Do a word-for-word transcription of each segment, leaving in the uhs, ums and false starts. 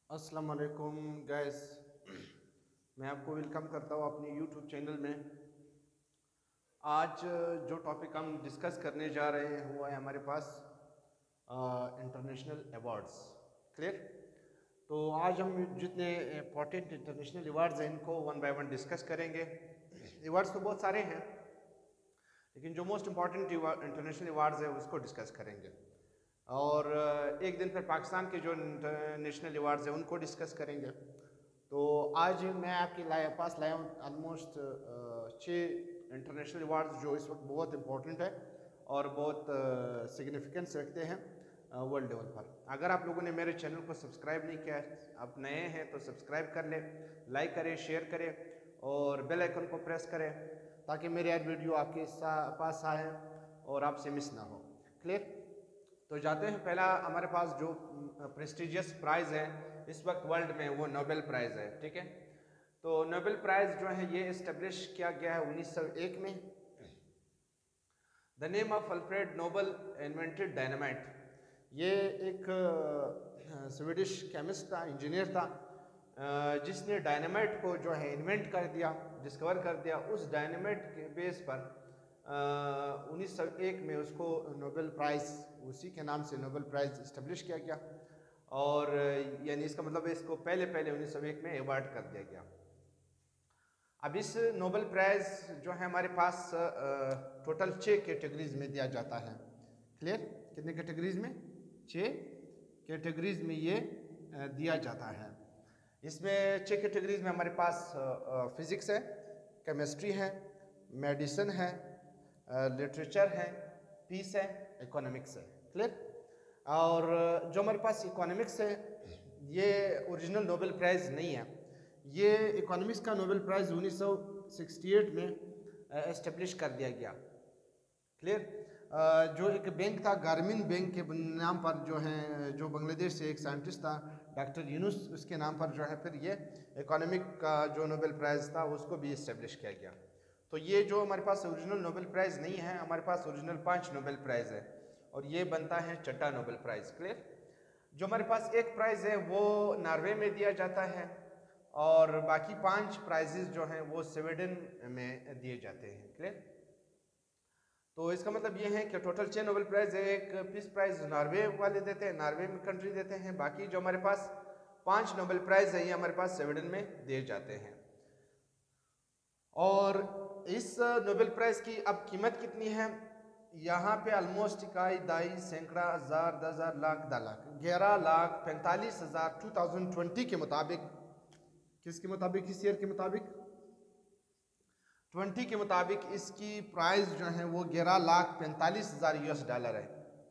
अस्सलाम वालेकुम गाइस, मैं आपको वेलकम करता हूँ अपने यूट्यूब चैनल में। आज जो टॉपिक हम डिस्कस करने जा रहे हैं वो है हमारे पास इंटरनेशनल अवार्ड्स। क्लियर? तो आज हम जितने इम्पोर्टेंट इंटरनेशनल अवार्ड्स हैं इनको वन बाय वन डिस्कस करेंगे। अवार्ड्स तो बहुत सारे हैं, लेकिन जो मोस्ट इम्पॉर्टेंट इंटरनेशनल अवार्ड्स हैं उसको डिस्कस करेंगे। और एक दिन फिर पाकिस्तान के जो नेशनल अवार्ड्स हैं उनको डिस्कस करेंगे। तो आज मैं आपके लाए पास लाया हूँ ऑलमोस्ट छः इंटरनेशनल अवार्ड्स जो इस वक्त बहुत इंपॉर्टेंट है और बहुत सिग्निफिकेंस रखते हैं वर्ल्ड लेवल पर। अगर आप लोगों ने मेरे चैनल को सब्सक्राइब नहीं किया है, आप नए हैं तो सब्सक्राइब कर लें, लाइक करें, शेयर करें और बेल आइकन को प्रेस करें ताकि मेरे हर वीडियो आपके पास आए और आपसे मिस ना हो। क्लियर? तो जाते हैं, पहला हमारे पास जो प्रेस्टिजियस प्राइज़ है इस वक्त वर्ल्ड में वो नोबेल प्राइज़ है। ठीक है, तो नोबेल प्राइज़ जो है ये इस्टेब्लिश किया गया है उन्नीस सौ एक में। The name of Alfred Nobel invented dynamite. ये एक स्वीडिश केमिस्ट था, इंजीनियर था, जिसने डायनामाइट को जो है इन्वेंट कर दिया, डिस्कवर कर दिया। उस डायनामाइट के बेस पर उन्नीस सौ एक में उसको नोबेल प्राइज़, उसी के नाम से नोबेल प्राइज़ इस्टेब्लिश किया गया और यानी इसका मतलब इसको पहले पहले उन्नीस सौ एक में अवार्ड कर दिया गया। अब इस नोबेल प्राइज़ जो है हमारे पास टोटल छः कैटेगरीज में दिया जाता है। क्लियर? कितने कैटेगरीज में? छः कैटेगरीज में ये दिया जाता है। इसमें छः कैटेगरीज में हमारे पास फिज़िक्स है, केमिस्ट्री है, मेडिसिन है, लिटरेचर है, पीस है, इकोनॉमिक्स है। क्लियर? और जो हमारे पास इकोनॉमिक्स है ये ओरिजिनल नोबेल प्राइज़ नहीं है। ये इकोनॉमिक्स का नोबेल प्राइज़ उन्नीस सौ अड़सठ में एस्टेब्लिश कर दिया गया। क्लियर? जो एक बैंक था, गारमीन बैंक के नाम पर जो है, जो बांग्लादेश से एक साइंटिस्ट था डॉक्टर यूनुस, उसके नाम पर जो है फिर ये इकोनॉमिक का जो नोबेल प्राइज़ था उसको भी इस्टेब्लिश किया गया। तो ये जो हमारे पास ओरिजिनल नोबेल प्राइज़ नहीं है, हमारे पास ओरिजिनल पांच नोबेल प्राइज़ है और ये बनता है छठा नोबेल प्राइज़। क्लियर? जो हमारे पास एक प्राइज़ है वो नॉर्वे में दिया जाता है और बाकी पांच प्राइजेस जो हैं वो स्वीडन में दिए जाते हैं। क्लियर? तो इसका मतलब ये है कि टोटल छः नोबेल प्राइज़ है। एक पीस प्राइज़ नॉर्वे वाले देते हैं, नॉर्वे में कंट्री देते हैं। बाकी जो हमारे पास पांच नोबेल प्राइज़ है ये हमारे पास स्वीडन में दिए जाते हैं। और इस नोबेल प्राइज़ की अब कीमत कितनी है? यहाँ पे ऑलमोस्ट इकाई, दाई, सैकड़ा, हज़ार, दस हज़ार, लाख, दस लाख, ग्यारह लाख पैंतालीस हज़ार टू थाउजेंड ट्वेंटी के मुताबिक, किसके मुताबिक? इस ईयर के मुताबिक, ट्वेंटी के मुताबिक इसकी प्राइस जो है वो ग्यारह लाख पैंतालीस हज़ार यूएस डॉलर है।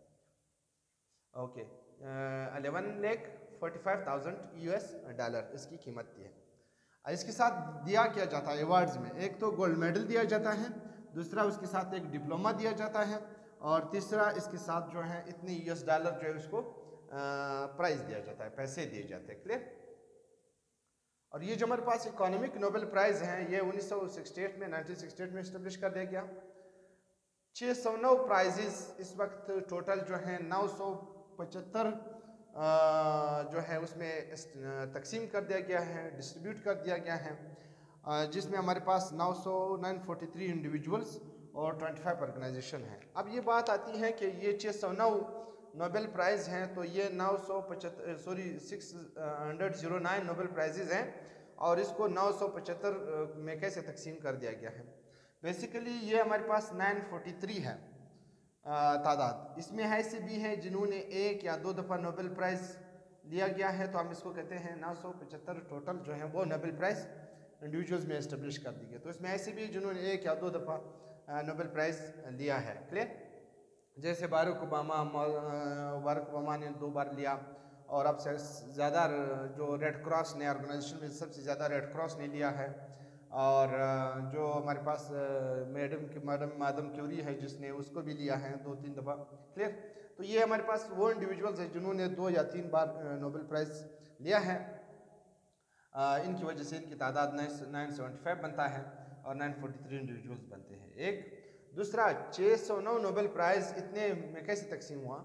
Okay, eleven lakh forty five thousand US dollar इसकी कीमत थी है। इसके साथ दिया क्या जाता है अवार्ड्स में? एक तो गोल्ड मेडल दिया जाता है, दूसरा उसके साथ एक डिप्लोमा दिया जाता है और तीसरा इसके साथ जो है इतनी यूएस डॉलर जो है उसको प्राइज दिया जाता है, पैसे दिए जाते हैं। क्लियर? और ये जो हमारे पास इकोनॉमिक नोबेल प्राइज़ हैं ये उन्नीस सौ अड़सठ में नाइनटीन सिक्सटी एट में इस्टेब्लिश कर दिया गया। छः सौ नौ प्राइजेस इस वक्त टोटल जो हैं नौ सौ पचहत्तर जो है उसमें तकसीम कर दिया गया है, डिस्ट्रीब्यूट कर दिया गया है, जिसमें हमारे पास नौ सौ नाइन फोर्टी थ्री इंडिविजुअल्स और ट्वेंटी फाइव ऑर्गेनाइजेशन हैं। अब ये बात आती है कि ये छः सौ नौ नोबेल प्राइज़ हैं तो ये नौ सौ पचहत्तर sorry six hundred zero nine Nobel prizes हैं और इसको नौ सौ पचहत्तर में कैसे तकसीम कर दिया गया है? बेसिकली ये हमारे पास नाइन फोर्टी थ्री है तादाद। इसमें ऐसे भी हैं जिन्होंने एक या दो दफ़ा नोबेल प्राइज़ लिया गया है, तो हम इसको कहते हैं नौ सौ पचहत्तर टोटल जो है वो नोबेल प्राइज़ इंडिविजुअल्स में इस्टेब्लिश कर दी गई। तो इसमें ऐसे भी जिन्होंने एक या दो दफ़ा नोबेल प्राइज़ लिया है। क्लियर? जैसे बारक ओबामा, बारक ओबामा ने दो बार लिया और अब से ज़्यादा जो रेड क्रॉस ने ऑर्गेनाइजेशन में सबसे ज़्यादा रेड क्रॉस ने लिया है। और जो हमारे पास मैडम की मैडम मादम क्यूरी है जिसने उसको भी लिया है दो तीन दफ़ा। क्लियर? तो ये हमारे पास वो इंडिविजुअल्स हैं जिन्होंने दो या तीन बार नोबेल प्राइज़ लिया है। इनकी वजह से इनकी तादाद नाइन सेवेंटी फाइव बनता है और नाइन फोर्टी थ्री इंडिविजुअल्स बनते हैं। एक दूसरा छः सौ नौ नोबेल प्राइज़ इतने में कैसे तकसीम हुआ? तो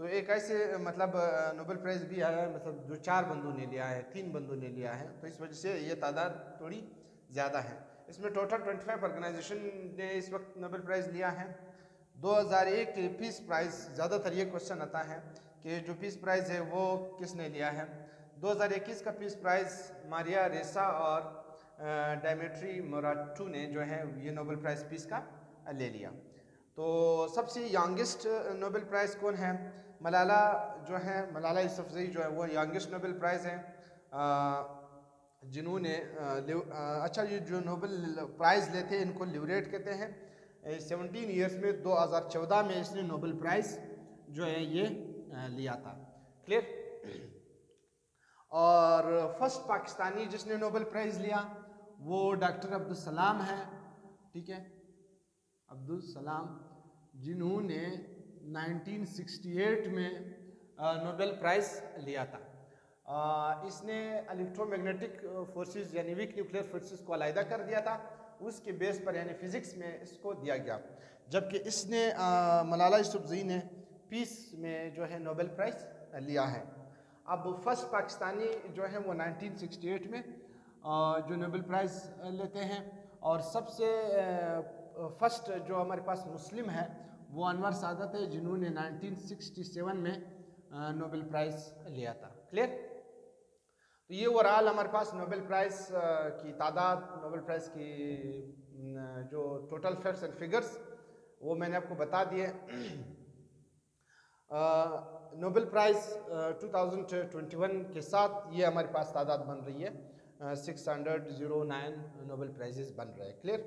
तो एक ऐसे मतलब नोबेल प्राइज़ भी आया है, मतलब जो चार बंदों ने लिया है, तीन बंदों ने लिया है, तो इस वजह से ये तादाद थोड़ी ज़्यादा है। इसमें टोटल पच्चीस ऑर्गेनाइजेशन ने इस वक्त नोबेल प्राइज़ लिया है। दो हज़ार एक के पीस प्राइज़, ज़्यादातर ये क्वेश्चन आता है कि जो पीस प्राइज़ है वो किसने लिया है। दो हज़ार इक्कीस का पीस प्राइज़ मारिया रेसा और डायमेट्री मोराटू ने जो है ये नोबेल प्राइज़ पीस का ले लिया। तो सबसे यंगेस्ट नोबेल प्राइज़ कौन है? मलाला जो है, मलाला यूसुफजई जो है वो यंगेस्ट नोबेल प्राइज़ है जिन्होंने अच्छा ये जो नोबेल प्राइज़ लेते हैं इनको ल्यूरेट कहते हैं। सेवनटीन ईयर्स में दो हज़ार चौदह में इसने नोबेल प्राइज़ जो है ये लिया था। क्लियर? और फर्स्ट पाकिस्तानी जिसने नोबेल प्राइज़ लिया वो डॉक्टर अब्दुल सलाम है। ठीक है, अब्दुल सलाम, जिन्होंने नाइनटीन सिक्सटी एट में नोबेल प्राइज़ लिया था। आ, इसने इलेक्ट्रोमैग्नेटिक फोर्सेस यानी वीक न्यूक्लियर फोर्सेस को अलहदा कर दिया था, उसके बेस पर यानी फिज़िक्स में इसको दिया गया। जबकि इसने आ, मलाला यूसुफजई ने पीस में जो है नोबेल प्राइज़ लिया है। अब फर्स्ट पाकिस्तानी जो है वो नाइनटीन सिक्सटी एट में आ, जो नोबेल प्राइज़ लेते हैं, और सबसे फर्स्ट जो हमारे पास मुस्लिम है वो अनवर सादत है, जिन्होंने नाइनटीन सिक्सटी सेवन में नोबेल प्राइज़ लिया था। क्लियर? तो ये ओवरऑल हमारे पास नोबेल प्राइज़ की तादाद, नोबेल प्राइज़ की जो टोटल फैक्ट्स एंड फिगर्स वो मैंने आपको बता दिए। Nobel prize two thousand twenty one के साथ ये हमारे पास तादाद बन रही है six hundred zero nine Nobel prizes बन रहे हैं। क्लियर?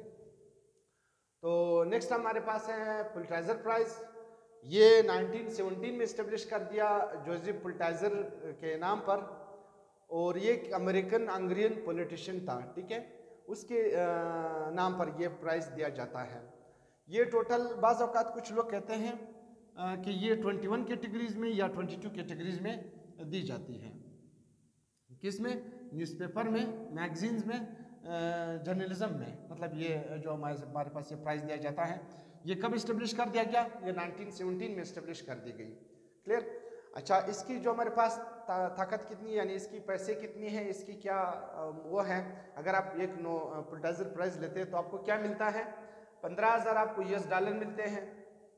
तो नेक्स्ट हमारे पास है पुलिट्ज़र प्राइज़। ये नाइनटीन सेवनटीन में इस्टेब्लिश कर दिया जोसेफ पुलिट्ज़र के नाम पर, और ये एक अमेरिकन हंगरियन पॉलिटिशियन था। ठीक है, उसके नाम पर ये प्राइज़ दिया जाता है। ये टोटल बाज़ औक़ात कुछ लोग कहते हैं कि ये इक्कीस कैटेगरीज़ में या बाईस कैटेगरीज़ में दी जाती है। किस में? न्यूज़पेपर में, मैगजीन्स में, जर्नलिज्म में। मतलब ये जो हमारे हमारे पास ये प्राइज़ दिया जाता है, ये कब इस्टेब्लिश कर दिया गया? ये नाइनटीन सेवनटीन में इस्टेब्लिश कर दी गई। क्लियर? अच्छा, इसकी जो हमारे पास ता, ताकत कितनी है, यानी इसकी पैसे कितनी है, इसकी क्या वो है? अगर आप एक नो पुलिट्ज़र प्राइज़ लेते हैं तो आपको क्या मिलता है? पंद्रह हज़ार आपको यूएस डॉलर मिलते हैं,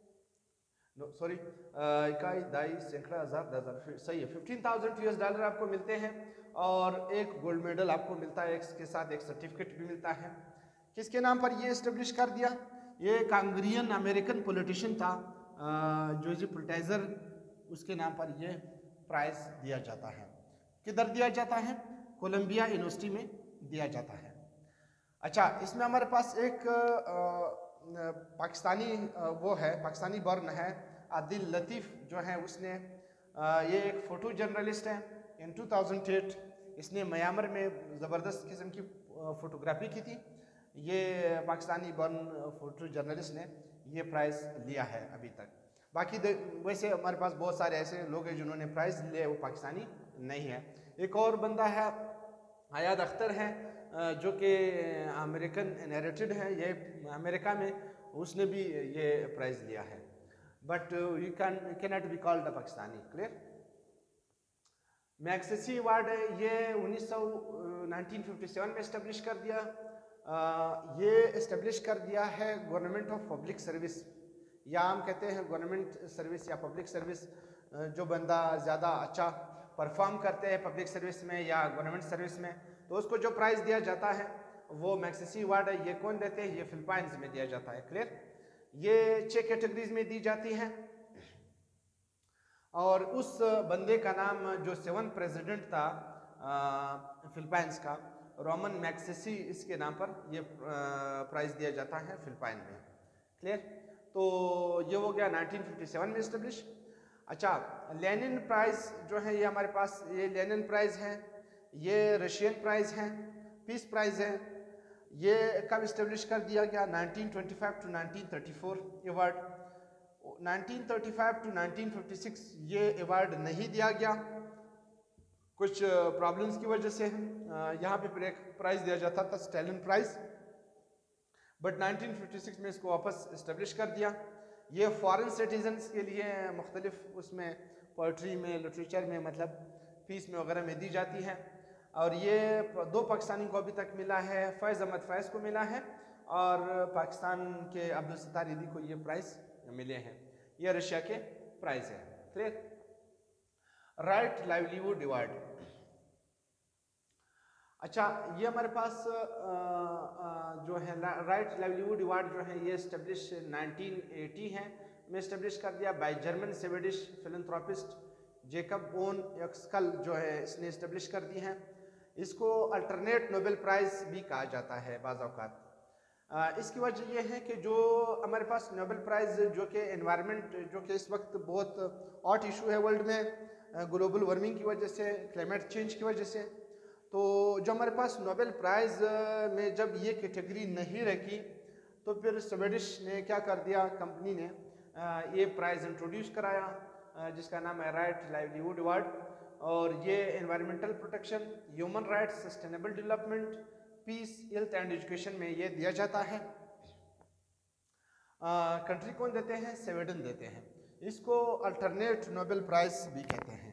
नो सॉरी इकाई दाई सैकड़ा हज़ार दस हज़ार सही है, फिफ्टीन थाउजेंड यूएस डॉलर आपको मिलते हैं, और एक गोल्ड मेडल आपको मिलता है, इसके साथ एक सर्टिफिकेट भी मिलता है। किसके नाम पर ये इस्टेब्लिश कर दिया? ये एक हंगरियन अमेरिकन पॉलिटिशियन था जोसेफ पुलिट्ज़र, उसके नाम पर ये प्राइज़ दिया जाता है। किधर दिया जाता है? कोलंबिया यूनिवर्सिटी में दिया जाता है। अच्छा, इसमें हमारे पास एक आ, पाकिस्तानी वो है, पाकिस्तानी बर्न है आदिल लतीफ़ जो है, उसने आ, ये एक फ़ोटो जर्नलिस्ट है। इन टू थाउजेंड एट इसने म्यांमार में ज़बरदस्त किस्म की फ़ोटोग्राफी की थी। ये पाकिस्तानी बर्न फ़ोटो जर्नलिस्ट ने ये प्राइज़ लिया है अभी तक। बाकी वैसे हमारे पास बहुत सारे ऐसे लोग हैं जिन्होंने प्राइज़ लिए, वो पाकिस्तानी नहीं है। एक और बंदा है हयात अख्तर है, जो कि अमेरिकन इनहेरिटेड है, ये अमेरिका में, उसने भी ये प्राइज़ लिया है, but you can can not be called a Pakistani. Clear? Magsaysay award है, ये उन्नीस सौ नाइनटीन फिफ्टी सेवन में इस्टेब्लिश कर दिया। आ, ये इस्टेब्लिश कर दिया है गवर्नमेंट ऑफ पब्लिक सर्विस, या हम कहते हैं गवर्नमेंट सर्विस या पब्लिक सर्विस। जो बंदा ज़्यादा अच्छा परफॉर्म करते हैं पब्लिक सर्विस में या गवर्नमेंट सर्विस में, तो उसको जो प्राइज़ दिया जाता है वो मैग्सेसी अवार्ड है। ये कौन देते हैं? ये फिलीपींस में दिया जाता है। क्लियर? ये छः कैटेगरीज में दी जाती है, और उस बंदे का नाम जो सेवन प्रेसिडेंट था फिलीपींस का, रोमन मैग्सेसी, इसके नाम पर ये प्राइज़ दिया जाता है फिलीपीन में। क्लियर? तो ये हो गया नाइनटीन फिफ्टी सेवन में इस्टेब्लिश। अच्छा, लेनिन प्राइज़ जो है ये हमारे पास, ये लेनिन प्राइज़ है, ये रशियन प्राइज़ है, पीस प्राइज़ है। ये कब इस्टेब्लिश कर दिया गया? Nineteen twenty five to nineteen thirty four award. Nineteen thirty five to nineteen fifty six ये अवार्ड नहीं दिया गया कुछ प्रॉब्लम्स की वजह से। यहाँ पे फिर एक प्राइज़ दिया जाता था Stalin prize, but nineteen fifty six में इसको वापस इस्टेब्लिश कर दिया। ये फॉरेन सिटीजन्स के लिए मुख्तलिफ उसमें पोइट्री में, लिटरेचर में, मतलब फीस में वगैरह में दी जाती है। और ये दो पाकिस्तानी को अभी तक मिला है, फैज़ अहमद फैज़ को मिला है और पाकिस्तान के अब्दुल सत्तार ईदी को ये प्राइज़ मिले हैं। ये रशिया के प्राइज़ है। क्लियर। राइट लाइवलीहुड अवार्ड, अच्छा ये हमारे पास आ, आ, जो है राइट लाइवलीहुड अवार्ड जो है ये इस्टेब्लिश नाइनटीन एटी है में इस्टेब्लिश कर दिया by German Swedish philanthropist Jakob von Uexkull जो है इसने इस्टेब्लिश कर दी है। इसको अल्टरनेट नोबेल प्राइज़ भी कहा जाता है बाज़ औक़ात। इसकी वजह यह है कि जो हमारे पास नोबेल प्राइज़ जो कि एनवायरनमेंट जो कि इस वक्त बहुत हॉट इशू है वर्ल्ड में, ग्लोबल वार्मिंग की वजह से, क्लाइमेट चेंज की वजह से, तो जो हमारे पास नोबेल प्राइज़ में जब ये कैटेगरी नहीं रखी तो फिर स्वीडिश ने क्या कर दिया, कंपनी ने ये प्राइज़ इंट्रोड्यूस कराया जिसका नाम है राइट लाइवलीहुड अवार्ड। और ये environmental protection, human rights, sustainable development, peace, health and education में ये दिया जाता है। कंट्री कौन देते हैं? स्वीडन देते हैं। इसको अल्टरनेट नोबेल प्राइज भी कहते हैं,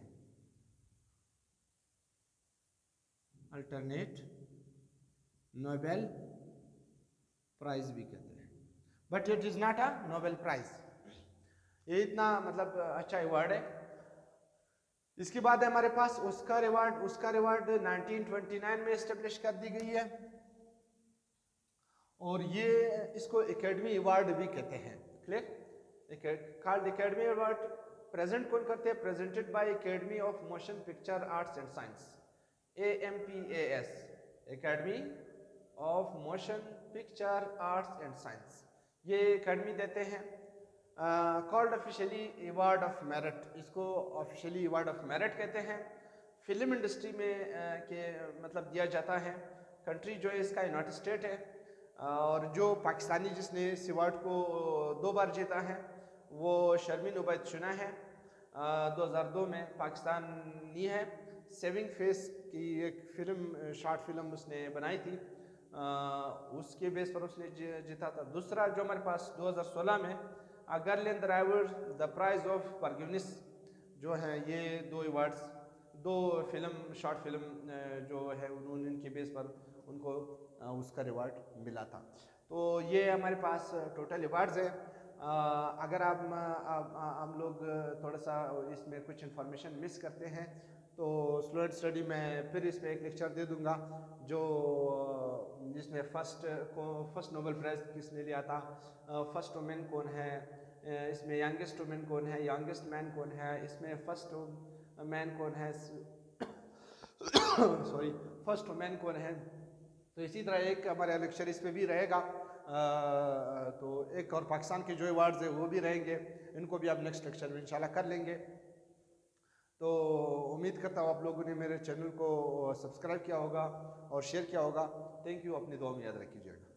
अल्टरनेट नोबेल प्राइज भी कहते हैं, but it is not a Nobel prize. ये इतना मतलब अच्छा अवार्ड है। इसके बाद है हमारे पास Oscar award. Oscar award nineteen twenty nine में इस्टेब्लिश कर दी गई है और ये इसको एकेडमी अवार्ड भी कहते हैं। Clear. Called academy award present कौन करते हैं? Presented by academy of motion picture arts and science, A M P A S, academy of motion picture arts and science, ये एकेडमी देते हैं। Called officially award of merit, इसको officially award of merit कहते हैं। Film industry में uh, के मतलब दिया जाता है। कंट्री जो है इसका यूनाइटेड स्टेट है और जो पाकिस्तानी जिसने इस अवार्ड को दो बार जीता है वो शर्मीन उबैद शुना है। दो हज़ार दो में पाकिस्तानी है। सेविंग फेस की एक फिल्म, शॉर्ट फिल्म उसने बनाई थी, आ, उसके बेस पर उसने जीता था। दूसरा जो हमारे पास दो हज़ार सोलह में a girl in the river the price of forgiveness जो है, ये दो अवार्ड्स, दो फिल्म शॉर्ट फिल्म जो है उन्होंने इनके बेस पर उनको उसका रिवार्ड मिला था। तो ये हमारे पास टोटल अवार्ड्स है। अगर आप हम लोग थोड़ा सा इसमें कुछ इन्फॉर्मेशन मिस करते हैं तो स्टूडेंट स्टडी में फिर इसमें एक लेक्चर दे दूंगा जो जिसमें फ़र्स्ट को फर्स्ट नोबेल प्राइज़ किसने लिया था, फर्स्ट वुमेन कौन है, इसमें यंगेस्ट वुमेन कौन है, यंगेस्ट मैन कौन है, इसमें फर्स्ट मैन कौन है सॉरी फर्स्ट वुमेन कौन है। तो इसी तरह एक हमारा लेक्चर इस पे भी रहेगा। आ, तो एक और पाकिस्तान के जो अवार्ड्स है वो भी रहेंगे, इनको भी आप नेक्स्ट लेक्चर में इंशाल्लाह कर लेंगे। तो उम्मीद करता हूँ आप लोगों ने मेरे चैनल को सब्सक्राइब किया होगा और शेयर किया होगा। थैंक यू, अपनी दुआ में याद रखिएगा।